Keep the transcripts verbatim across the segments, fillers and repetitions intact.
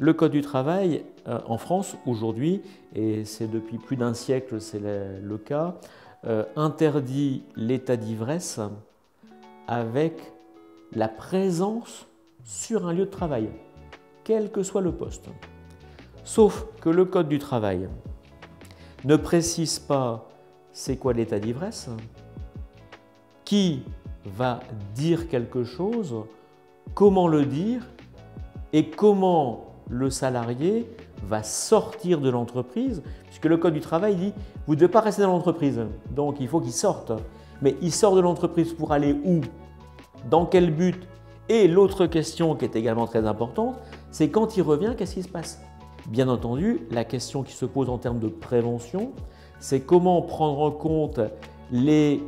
Le Code du travail euh, en France aujourd'hui, et c'est depuis plus d'un siècle c'est le, le cas, euh, interdit l'état d'ivresse avec la présence sur un lieu de travail, quel que soit le poste. Sauf que le Code du travail ne précise pas c'est quoi l'état d'ivresse, qui va dire quelque chose, comment le dire et comment le salarié va sortir de l'entreprise, puisque le Code du travail dit vous ne devez pas rester dans l'entreprise, donc il faut qu'il sorte. Mais il sort de l'entreprise pour aller où? Dans quel but? Et l'autre question qui est également très importante, c'est quand il revient, qu'est-ce qui se passe? Bien entendu, la question qui se pose en termes de prévention, c'est comment prendre en compte les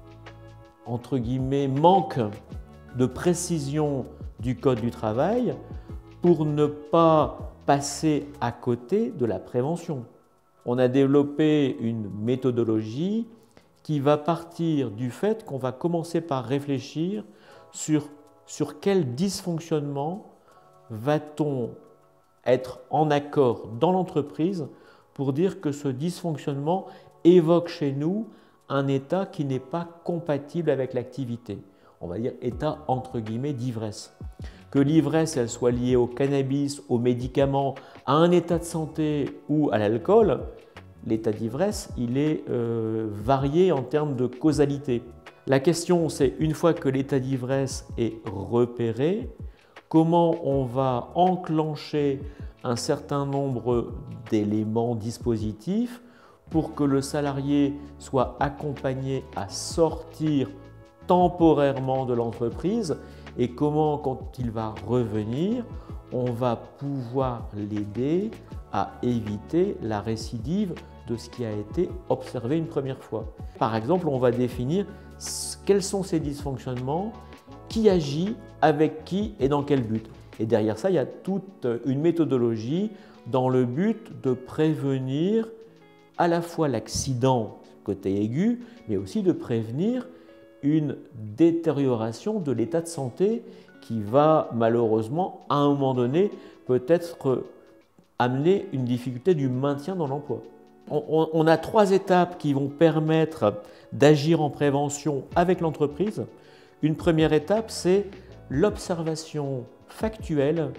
entre guillemets, manques de précision du Code du travail pour ne pas passer à côté de la prévention. On a développé une méthodologie qui va partir du fait qu'on va commencer par réfléchir sur, sur quel dysfonctionnement va-t-on être en accord dans l'entreprise pour dire que ce dysfonctionnement évoque chez nous un état qui n'est pas compatible avec l'activité. On va dire état entre guillemets d'ivresse. Que l'ivresse elle soit liée au cannabis, aux médicaments, à un état de santé ou à l'alcool, l'état d'ivresse il est euh, varié en termes de causalité. La question c'est une fois que l'état d'ivresse est repéré, comment on va enclencher un certain nombre d'éléments dispositifs pour que le salarié soit accompagné à sortir temporairement de l'entreprise et comment, quand il va revenir, on va pouvoir l'aider à éviter la récidive de ce qui a été observé une première fois. Par exemple, on va définir quels sont ces dysfonctionnements, qui agit, avec qui et dans quel but. Et derrière ça, il y a toute une méthodologie dans le but de prévenir à la fois l'accident côté aigu, mais aussi de prévenir une détérioration de l'état de santé qui va malheureusement, à un moment donné, peut-être amener une difficulté du maintien dans l'emploi. On, on, on a trois étapes qui vont permettre d'agir en prévention avec l'entreprise. Une première étape, c'est l'observation factuelle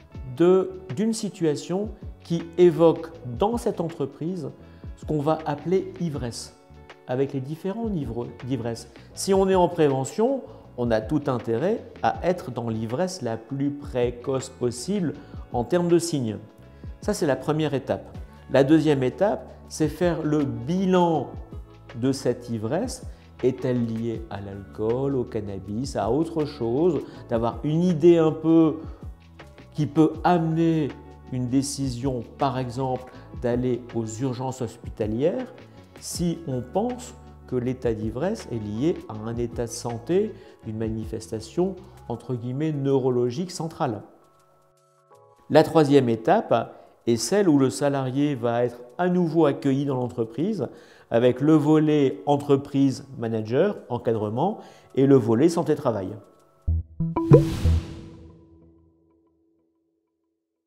d'une situation qui évoque dans cette entreprise ce qu'on va appeler ivresse, avec les différents niveaux d'ivresse. Si on est en prévention, on a tout intérêt à être dans l'ivresse la plus précoce possible en termes de signes. Ça, c'est la première étape. La deuxième étape, c'est faire le bilan de cette ivresse. Est-elle liée à l'alcool, au cannabis, à autre chose? D'avoir une idée un peu qui peut amener une décision, par exemple, d'aller aux urgences hospitalières si on pense que l'état d'ivresse est lié à un état de santé, une manifestation entre guillemets neurologique centrale. La troisième étape est celle où le salarié va être à nouveau accueilli dans l'entreprise avec le volet entreprise manager, encadrement et le volet santé-travail.